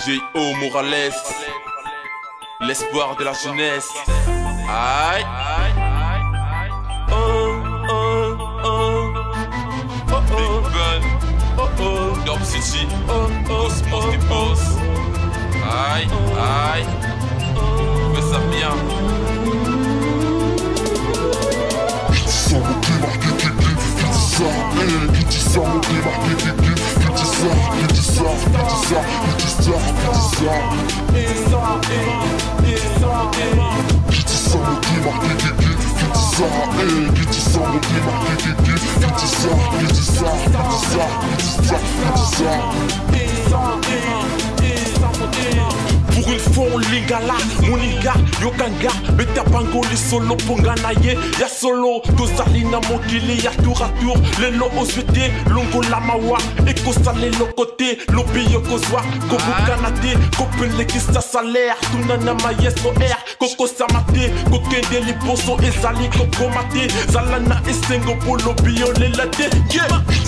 J.O. Morales, l'espoir de la jeunesse. Aïe. Big Bun, Dorp City, Cosmos des boss. Aïe, aïe, fais ça bien. Pour une fois on lingala, mon linga, yokanga, beta bango les solo ponganaye, ya solo, Tozalina mokili, ya tour à tour, les lo osvete, longo lamawa, eko sale lo côté, lobi yokozwa, kobu kanate, kopele kista salaire, tunana mayes no air, koko samate, kokende liposo ezali kokomate, zalana esengo polo bio le late, yeah!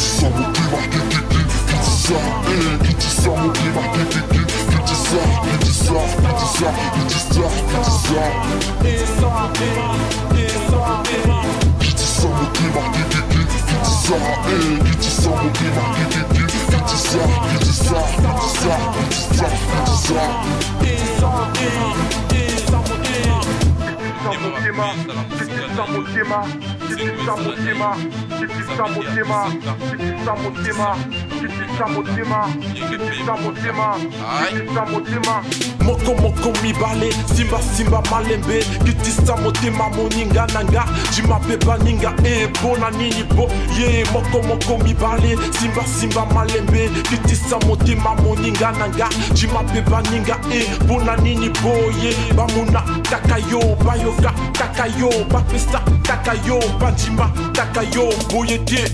Moko moko mi bale, simba simba malembe, kitisa motema moninga nanga, jima beba ninga bona nini bo, ye moko moko mi bale, simba simba malembe, kitisa motema moninga nanga, jima beba ninga bona nini bo, ye bamuna takayo bayoka takayo bapesa takayo bajima takayo boyete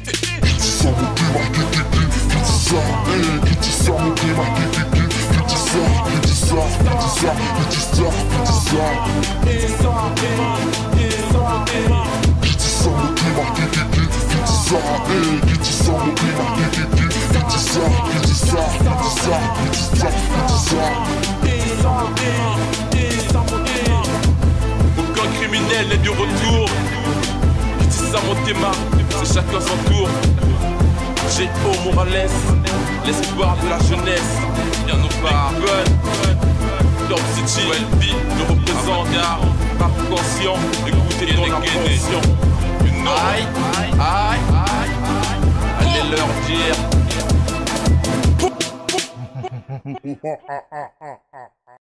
aucun criminel n'est de retour. Kitisa Motema, c'est chacun son tour. J.O. Morales, l'espoir de la jeunesse. Bien au bar, Dorp City, Welby, le représente. Pas conscient, écoutez dans la position. Aïe, aïe, allez leur dire.